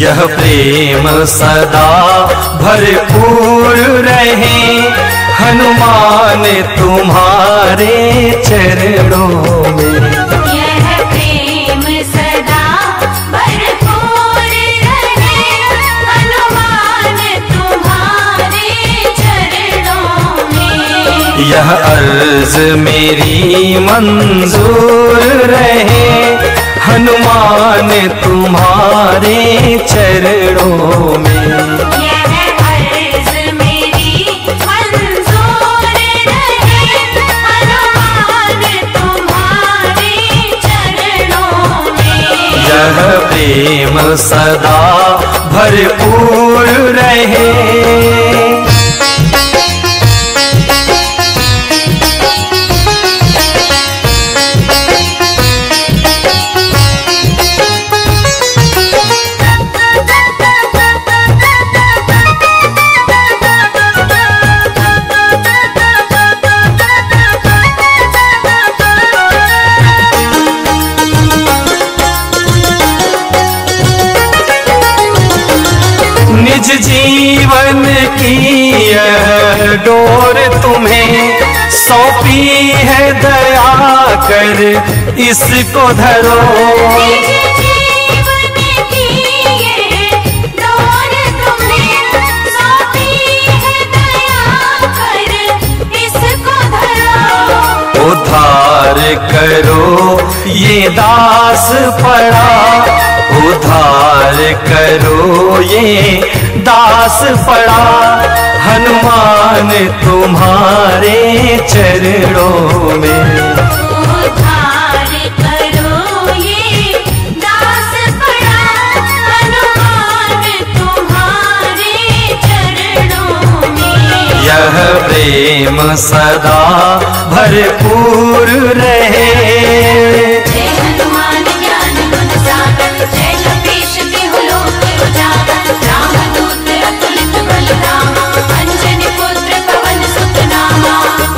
यह प्रेम सदा भरपूर रहे हनुमान तुम्हारे चरणों में। यह प्रेम सदा भरपूर रहे हनुमान तुम्हारे चरणों में। यह अर्ज मेरी मंजूर रहे हनुमान तुम्हारे चरणों में। यह अर्ज मेरी मंजूर रहे हनुमान तुम्हारे चरणों में। यह प्रेम सदा भरपूर रहे। निज जीवन की यह डोर तुम्हें सौंपी है, दया कर इसको धरो। निज जीवन की ये डोर तुम्हें सौंपी है, दया कर इसको धरो। उद्धार करो ये दास पड़ा, उद्धार करो ये दास पड़ा हनुमान तुम्हारे चरणों में। उद्धार करो ये दास पड़ा हनुमान तुम्हारे चरणों में। यह प्रेम सदा भरपूर रहे। जय हनुमान ज्ञान गुण सागर, जय कपीश तिहु लोक उजागर। रामदूत अतुलित बल धामा, अंजनी पुत्र पवन सुत नामा।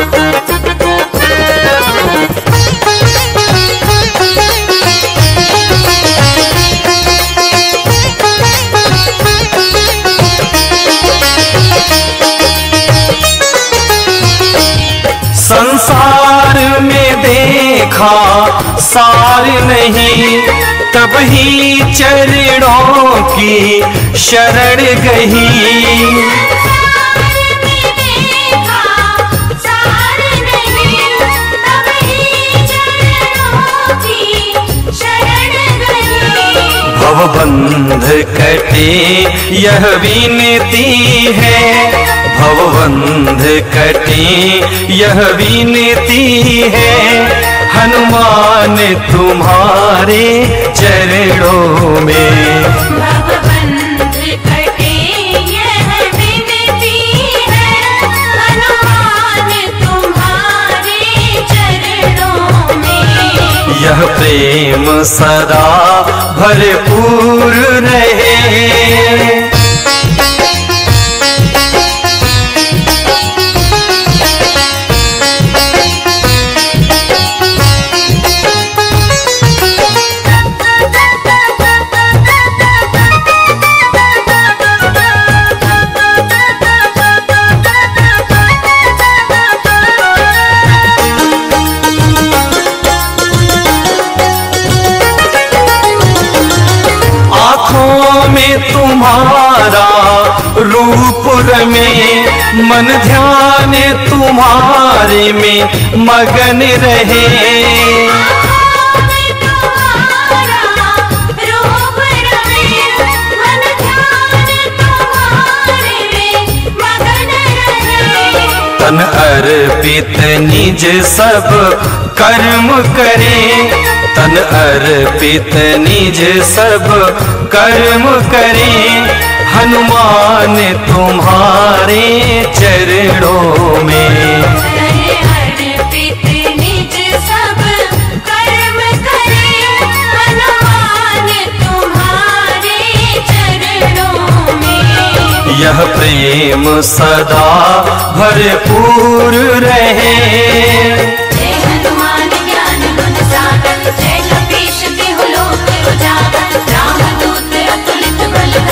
संसार में देखा सार नहीं, तब ही चरणों की शरण गही। संसार में देखा सार नहीं, तब ही चरणों की शरण गई। भवबंध कटे यह विनती है, भवबंध कटे यह विनती है हनुमान तुम्हारे चरणों में। भवबंध कटे यह विनती है हनुमान तुम्हारे चरणों में। यह प्रेम सदा भरपूर रहे। तुम्हारा रूप रमे, मन ध्यान तुम्हारे में मगन रहे। रूप रमे, मन ध्यान तुम्हारे में मगन रहे। तन अर्पित निज सब कर्म करे, तन अर्पित निज सब कर्म करे हनुमान तुम्हारे चरणों में। अर्पित निज सब कर्म करे हनुमान तुम्हारे चरणों में। यह प्रेम सदा भरपूर रहे। जय हनुमान ज्ञान गुण सागर, जय कपीश तिहु लोक उजागर। रामदूत अतुलित बल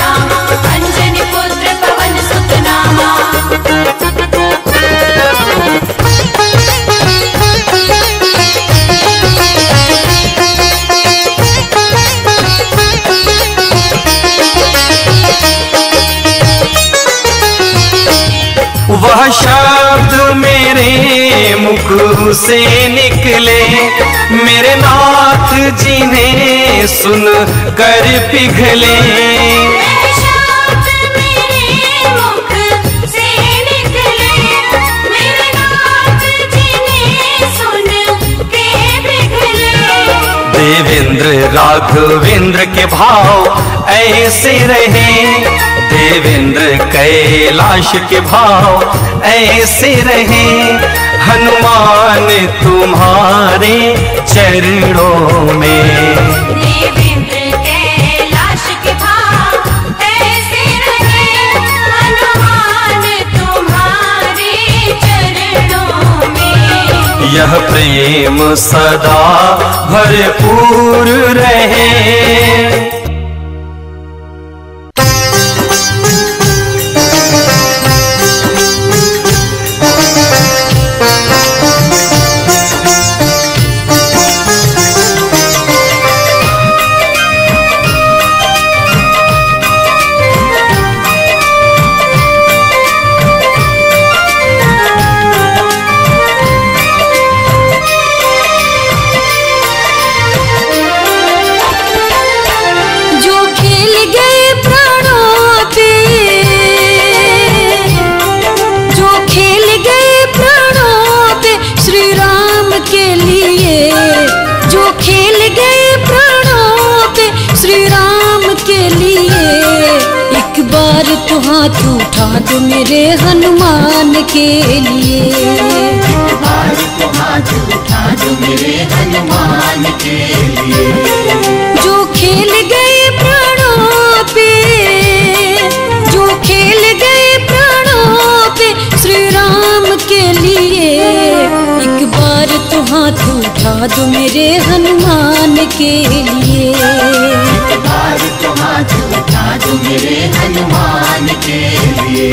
वह शब्द मेरे मुख से निकले, मेरे नाथ जी ने सुन कर पिघले। शब्द मेरे मुख से निकले, मेरे नाथ जी ने सुन के पिघले। देवेंद्र राघवेंद्र के भाव ऐसे रहे, देवेंद्र कैलाश के भाव ऐसे रहे। हनुमान तुम्हारे चरणों में, देवेंद्र कैलाश के भाव ऐसे रहे। हनुमान तुम्हारे चरणों में, यह प्रेम सदा भरपूर रहे। तो हाथ उठा दो मेरे हनुमान के लिए, एक बार तो हाथ उठा दो मेरे हनुमान के लिए। जो खेल गए प्राणों पे, जो खेल गए प्राणों पे श्री राम के लिए, एक बार तो हाथ उठा दो मेरे हनुमान के लिए। एक बार तो हाथ उठा दो मेरे हनुमान के लिए।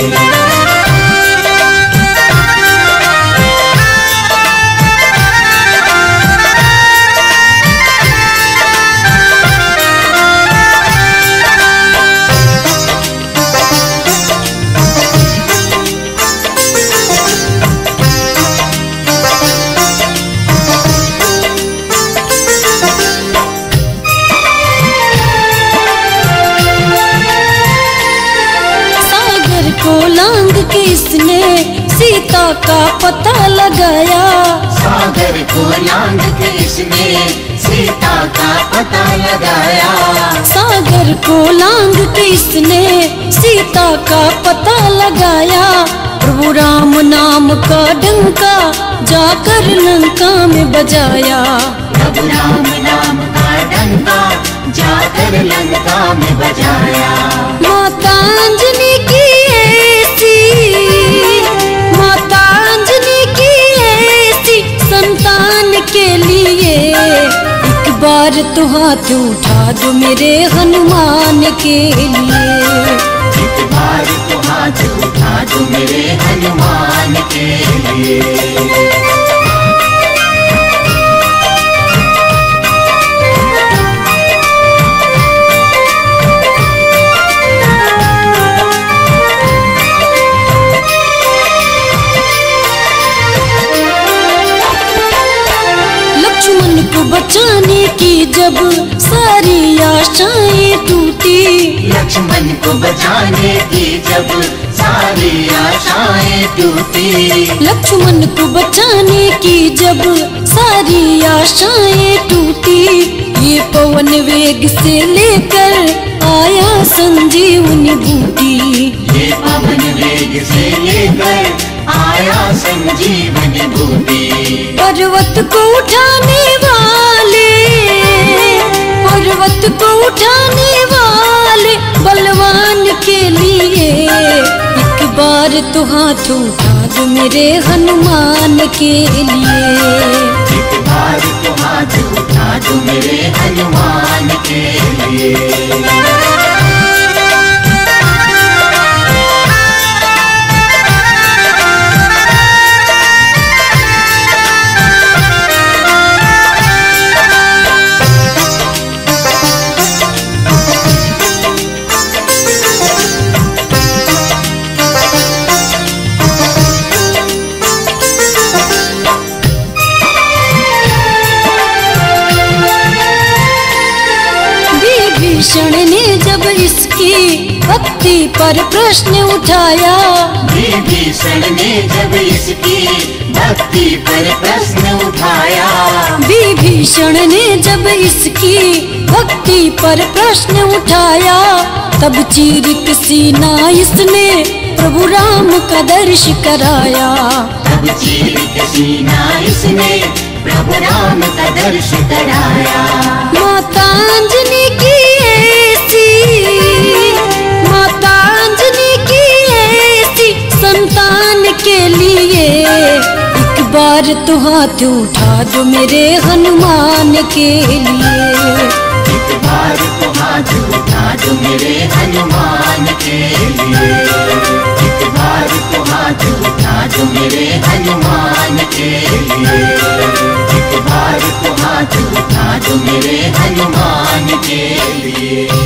किसने सीता का पता लगाया, सागर को लांघ के इसने सीता का पता लगाया। सागर को लांघ के इसने सीता का पता लगाया। प्रभु राम नाम का डंका जाकर लंका में बजाया। प्रभु राम नाम का डंका जाकर लंका में बजाया। माता अंजनी की माता अंजनी की ऐसी संतान के लिए, एक बार तो हाथ उठा दो मेरे हनुमान के लिए। एक बार तो हाथ उठा दो मेरे हनुमान के लिए। बचाने की जब सारी आशाएं टूटी, लक्ष्मण को बचाने की जब सारी आशाएं टूटी। लक्ष्मण को बचाने की जब सारी आशाएं टूटी, ये पवन वेग से लेकर आया संजीवनी बूटी। ये पवन वेग से लेकर आया संजीवनी बूटी। पर्वत को उठाने वाले, पर्वत को उठाने वाले बलवान के लिए, एक बार तो हाथ उठा दो मेरे हनुमान के लिए। एक बार तो हाथ उठा दो मेरे हनुमान के लिए। पर प्रश्न उठाया। विभीषण ने जब इसकी भक्ति पर प्रश्न उठाया। विभीषण ने जब इसकी भक्ति पर प्रश्न उठाया, तब चीर सीना इसने प्रभु राम का दर्श कराया। तब चीर सीना इसने प्रभु राम का दर्श कराया। माता अंजनी की ऐसी संतान के लिए एक बार तो हाथ उठा दो मेरे हनुमान के लिए। एक बार तो हाथ उठा दो मेरे हनुमान के लिए। एक बार तो हाथ उठा दो मेरे हनुमान के लिए। एक बार तो हाथ उठा दो मेरे हनुमान के लिए।